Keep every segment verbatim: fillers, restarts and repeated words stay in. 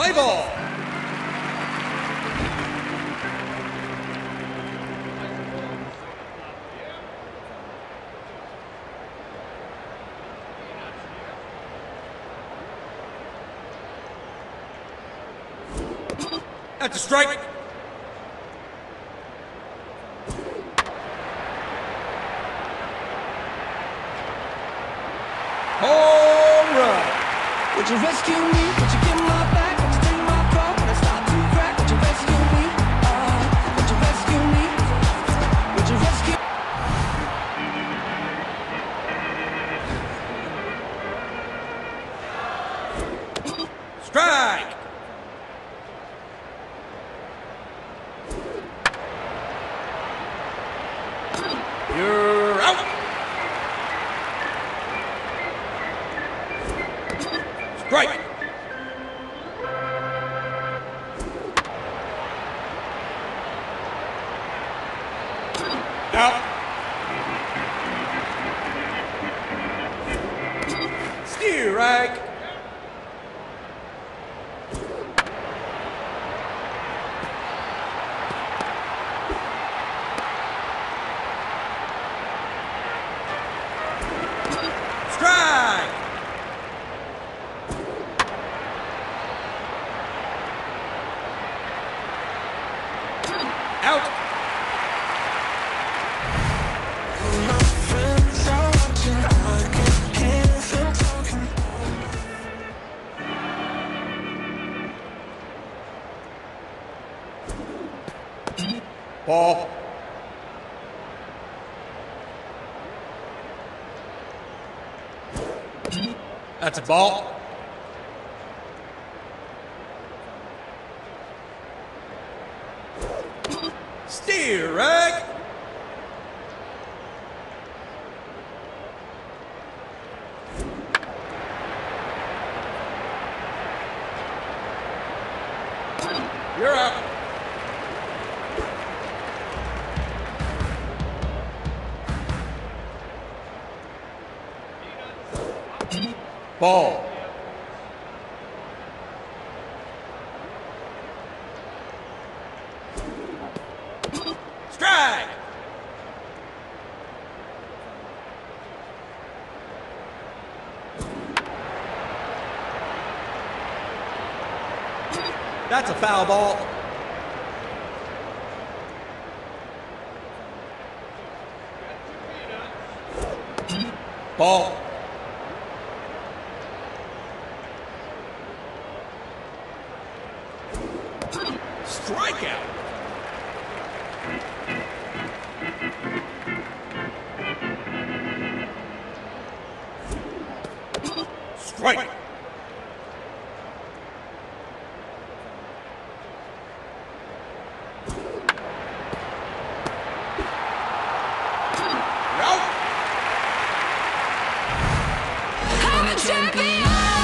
Play ball. That's a strike. Home run. Would you rescue me? Would you get my back? Would you take my call when I start to crack? Would you rescue me? Uh, would you rescue me? Would you rescue Strike. You're out. Strike. Out. Strike. Strike. Out. my friends are watching? I can hear them talking. Ball. That's a ball. Strike. You're out. Ball. Strike. That's a foul ball. Ball. Strikeout. Strike. Out. I'm a champion.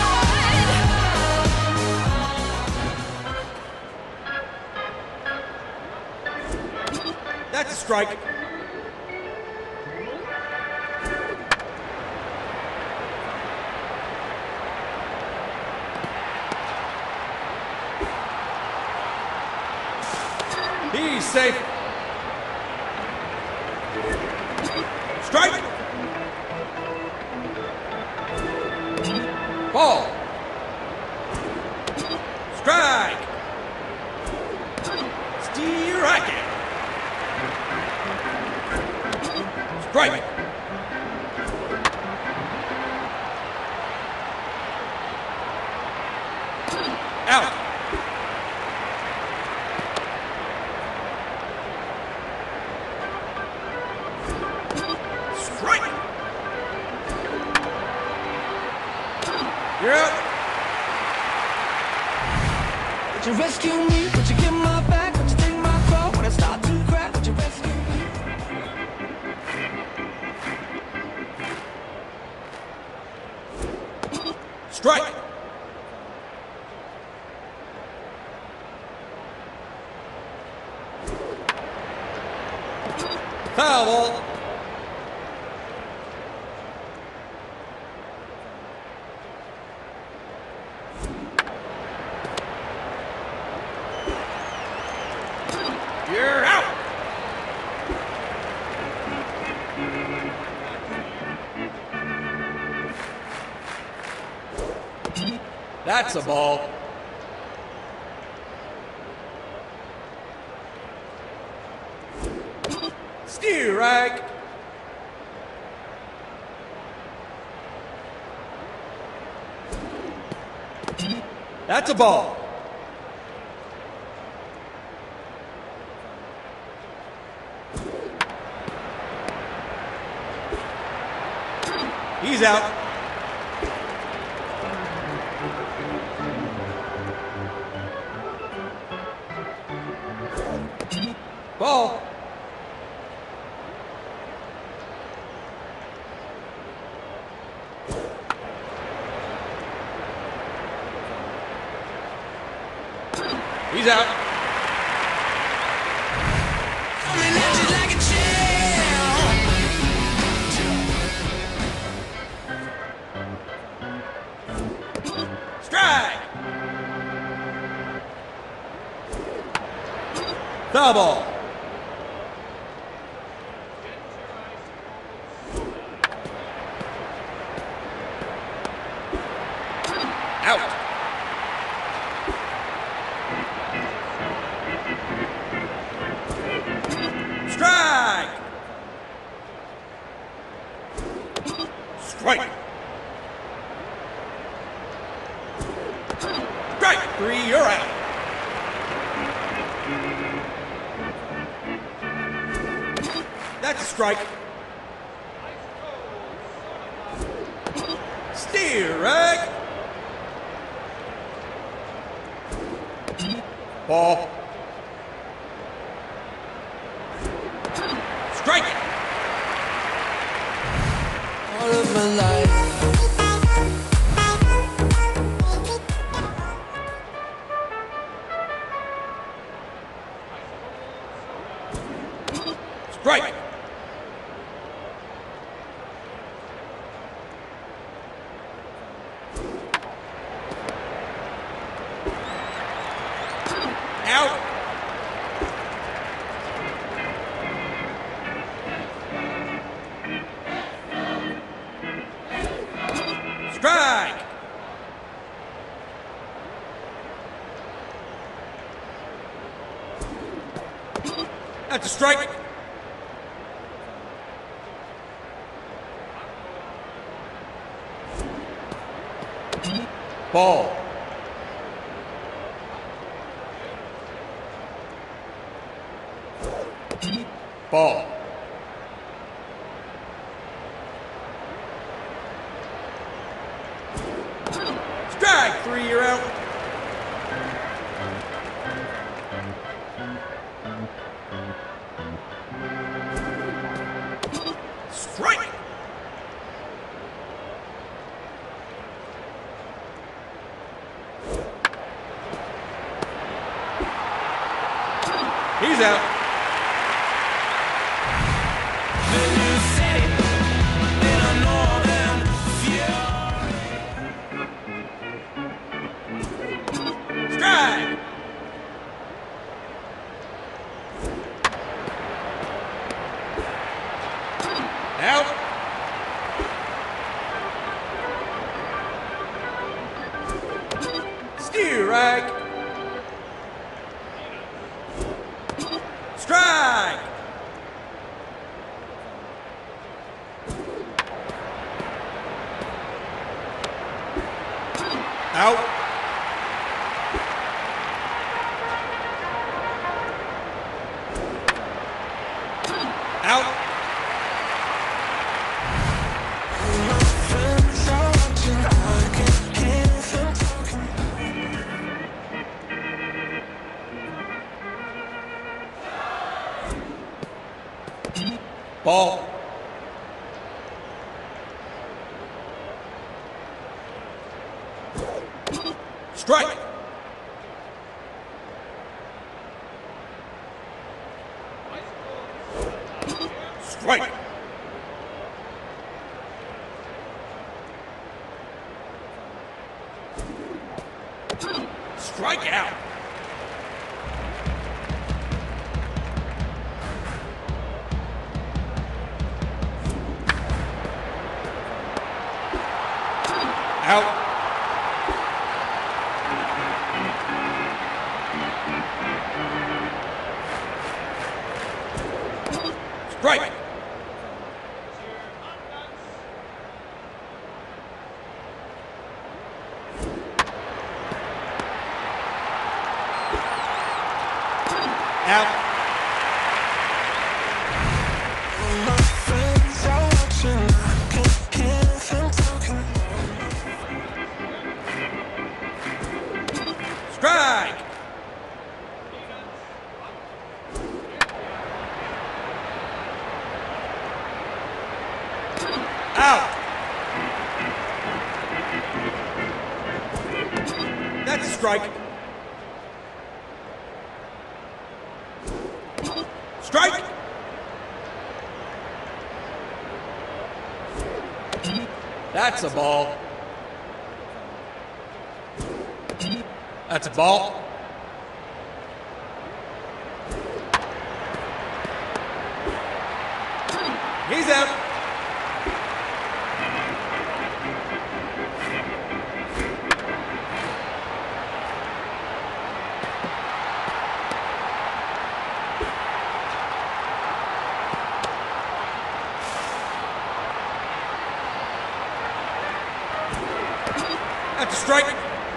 That's a strike. He's safe. Strike. Ball. Strike. Strike. Strike. Out. Strike. You're out. Would you rescue me? Would you get my back? Would you take my call when I start to crack? Would you rescue me? Strike. Foul ball. That's a ball. Strike. That's a ball. He's out. Ball. He's out. Coming at you like a chill. Strike. Foul ball. Out. Strike. Strike. Strike three, you're out. That's a strike. Strike. Ball. Strike it. All of my life. Strike. Out. Strike. That's a strike. Ball. Ball. Strike three, you're out. Strike. He's out. Strike. Out. Strike. Strike. Out. Out. Ball. Strike. Strike. Strike out. Out. Out. My friends are watching, I can hear them talking. Strike. Out. That's a strike. Strike. That's a ball. That's a ball. He's out. That's a strike.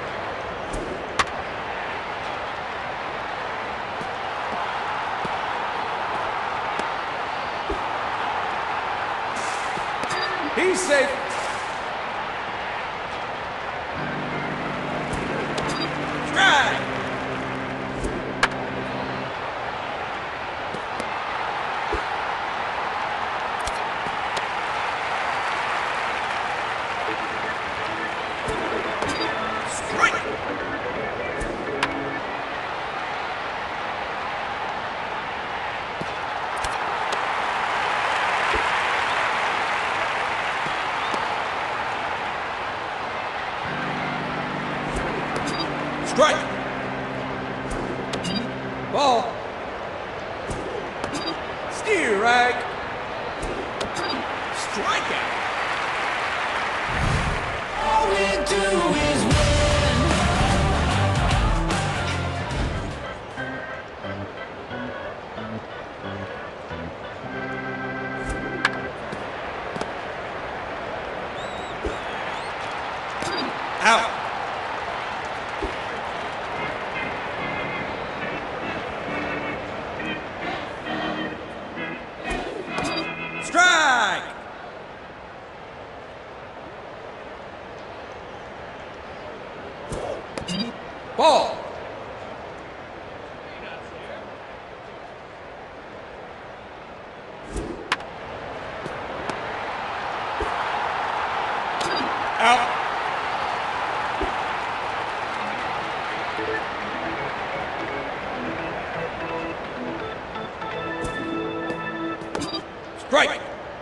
He's safe. Strike. Strike. Strike. Ball. Steer rag. Strikeout. All we do is win. Out. Strike. Ball. Out. Strike.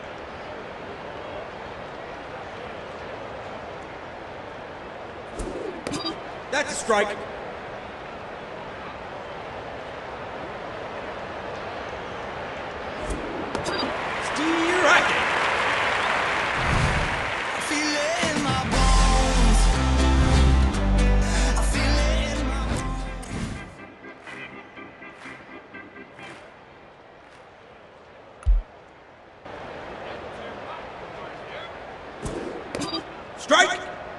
That's a strike. Steer racket. Feel it in my bones. I feel it in my Strike.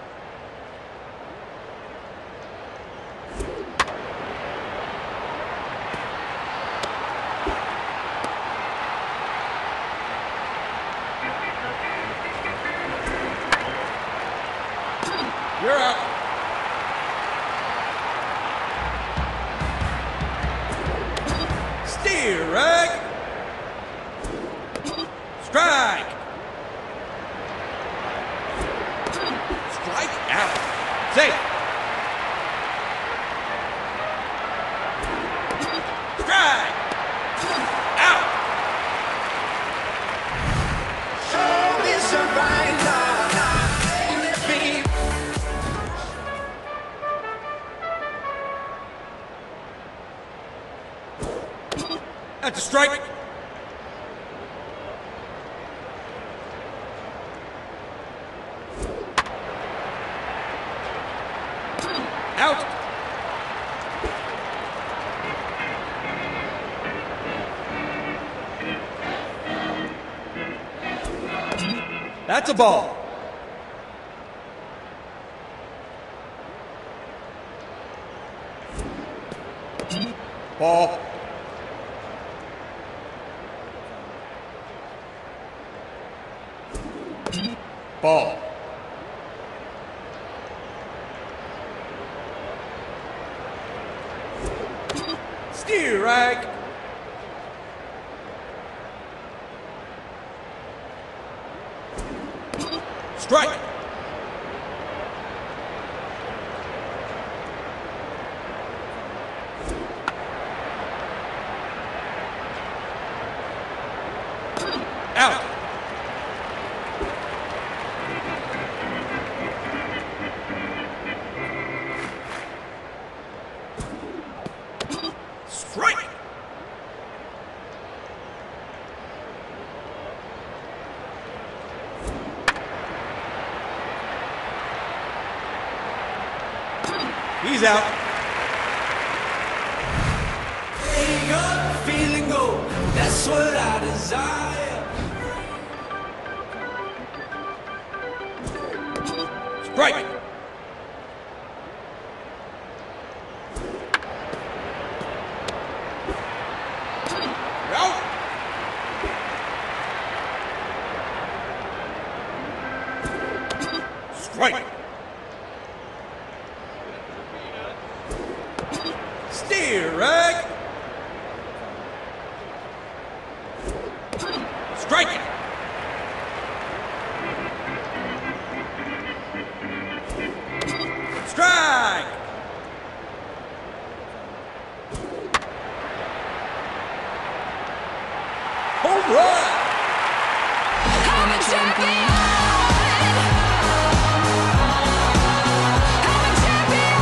You're out. Steer rag. Strike. Strike out. Safe. Strike. Out. soul is a rider. Let me That's a strike. Out. That's a ball. Ball. Ball. Strike. Strike. Out. Strike. He's out. Wake up, feeling gold. That's what I desire. Strike. Out. Strike. Strike. Strike it. Strike. Home run. I'm a champion. I'm a champion.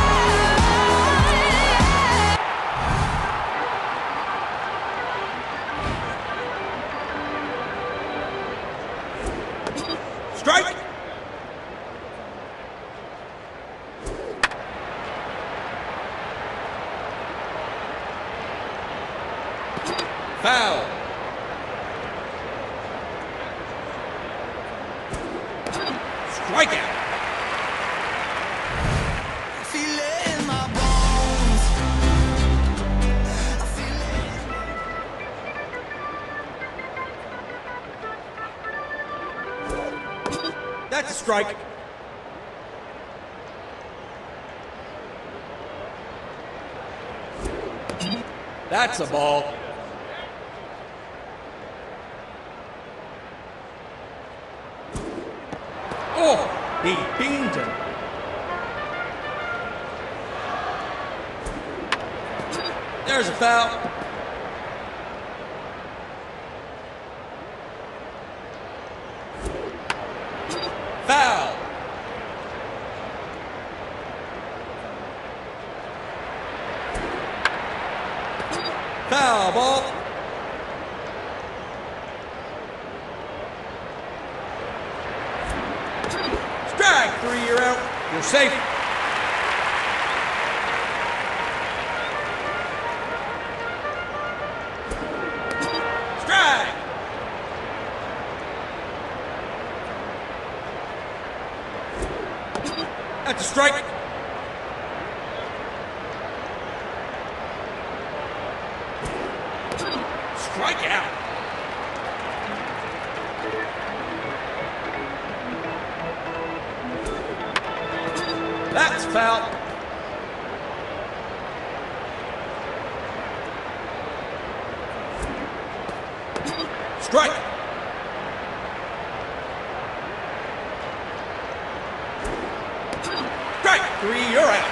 Strike. Foul. Strikeout. I feel it in my bones. I feel it. That's a strike. That's a ball. Oh, he beamed him. There's a foul. Foul. Foul ball. Strike three, you're out. You're safe. Strike. That's a strike. Strike out. That's foul. Strike. Strike three, you're out.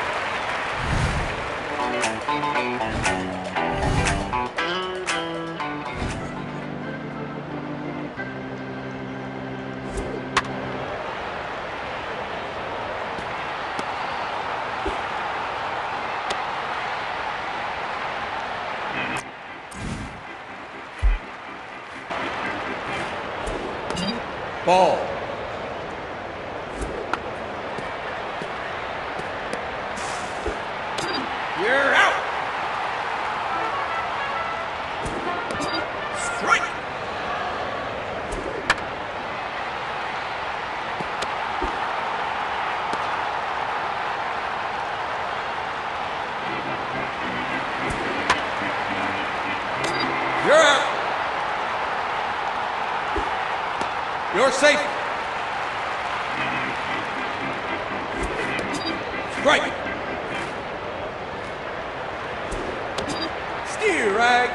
Ball. You're out. Strike. You're out. You're safe. Strike. Strike.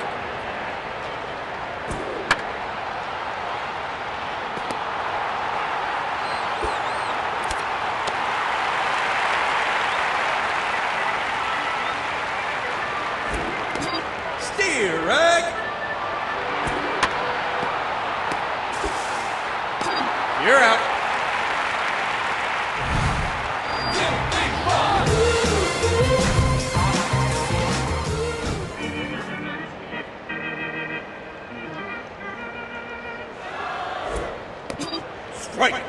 Strike. You're out. Strike.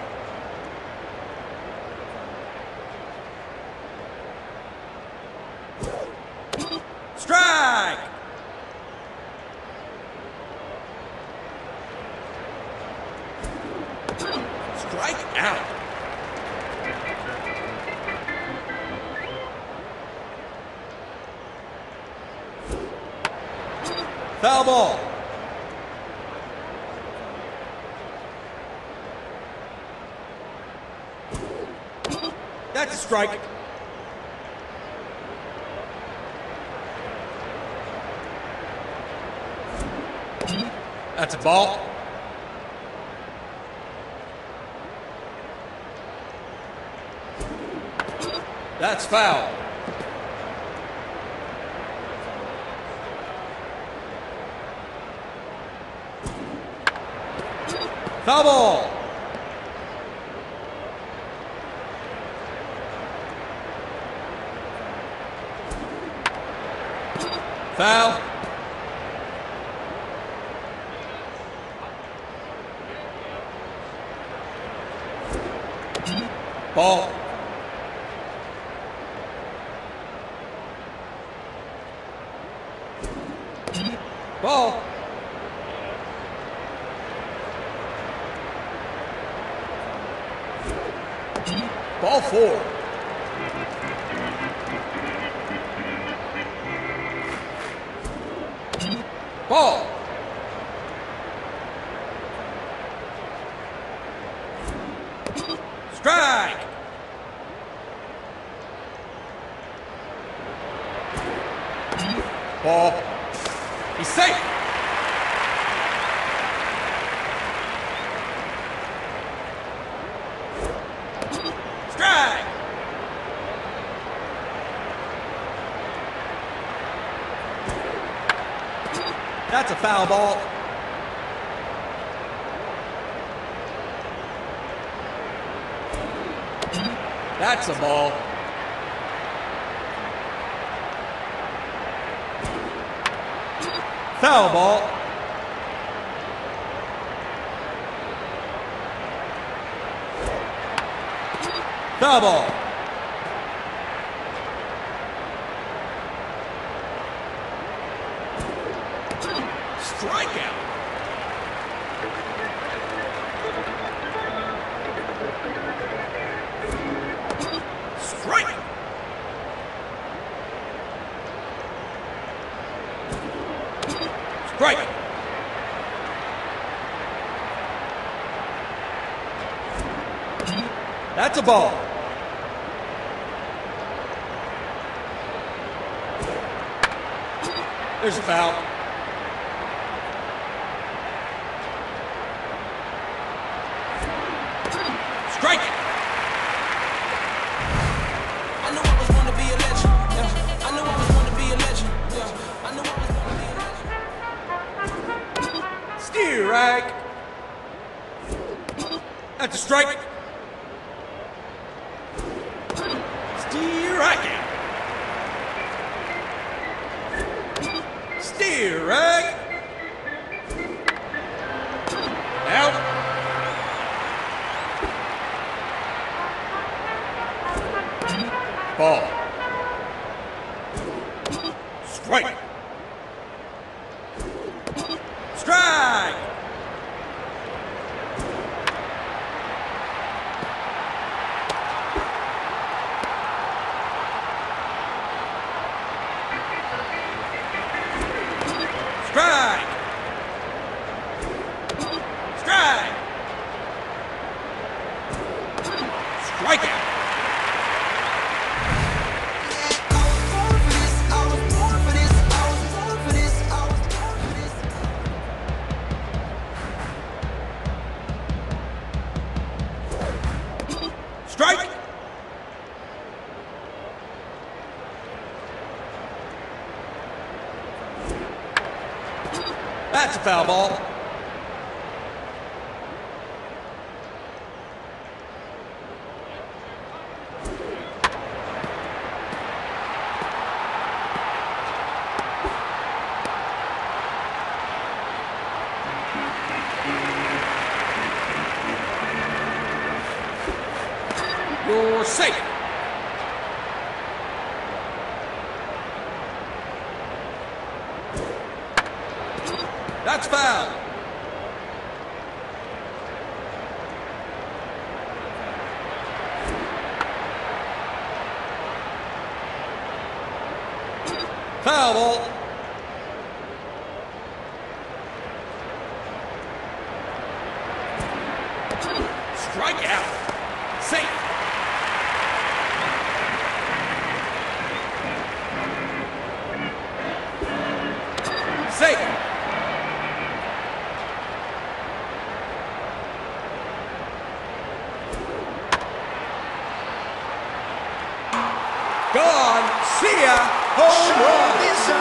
Strike. Strike out. Foul ball. That's a strike. That's a ball. That's foul. Foul ball. Foul. Ball. Ball. Ball four. Ball. Strike. Ball. He's safe. Strike. That's a foul ball. That's a ball. Foul ball. Foul ball. Strikeout. Strike. Strike. That's a ball. There's a foul. Strike it. I knew I was going to be a legend. Yeah. I knew I was going to be a legend. Yeah. I knew I was going to be a legend. Strike. That's a strike. Strike. Strike. Out. Ball. Strike. Strike. Strike. Strike. Strikeout. That's a foul ball. You're safe. That's foul. Foul ball. Strike out. Safe. Safe. Gone. See ya. Home run.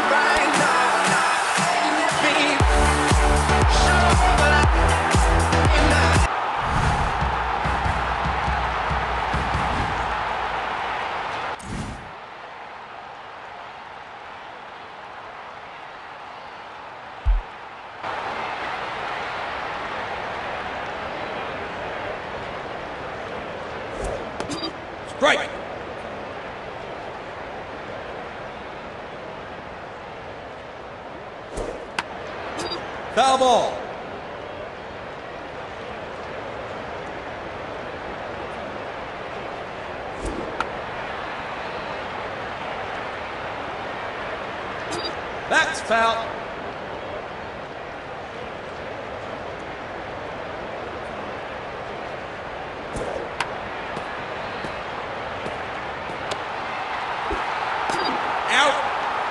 Strike. Foul ball. That's foul. Out.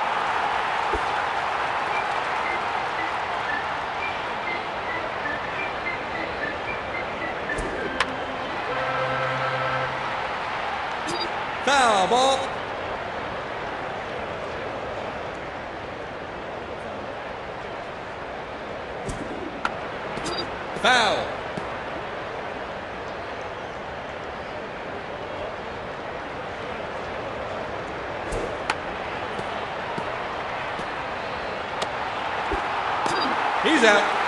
Foul ball. Foul. He's out.